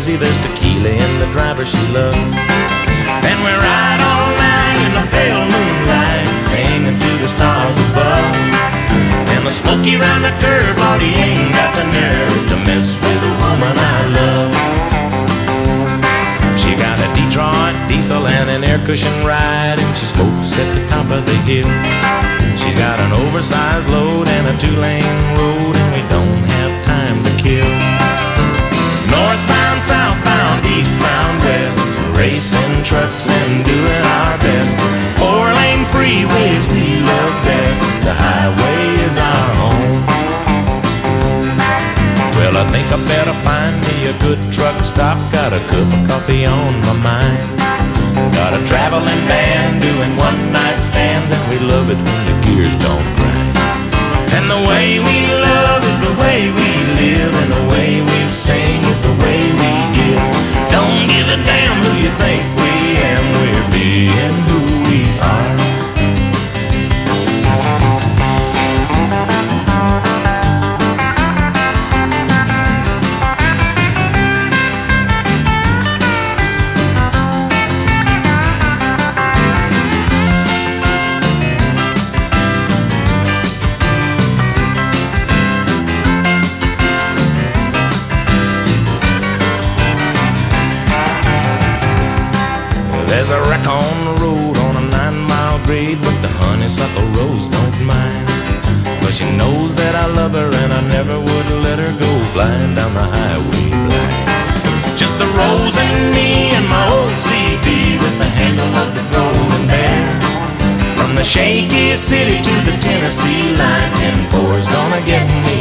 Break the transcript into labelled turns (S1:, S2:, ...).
S1: see there's tequila in the driver she loves. And we ride all night in the pale moonlight, singing to the stars above. And the smoky round the curve, Lord, he ain't got the nerve to mess with a woman I love. She got a Detroit diesel and an air cushion ride, and she smokes at the top of the hill. She's got an oversized load and a two-lane road, and we don't have time to kill. Northbound, southbound, eastbound, west, racing trucks and doing our best. Four-lane freeways we love best. The highway is our home. Well, I think I better find me a good truck stop. Got a cup of coffee on my mind. Got a traveling band doing one-night stands, and we love it when the gears don't grind. And the way we love is the way we live, and the way we sing is the way we give. Don't give a damn who you think we am, we're being who we are. There's a wreck on the road on a 9-mile grade, but the honeysuckle rose don't mind. But she knows that I love her and I never would let her go flying down the highway blind. Just the rose and me and my old CB with the handle of the Golden Bear. From the shaky city to the Tennessee line, 10-4's gonna get me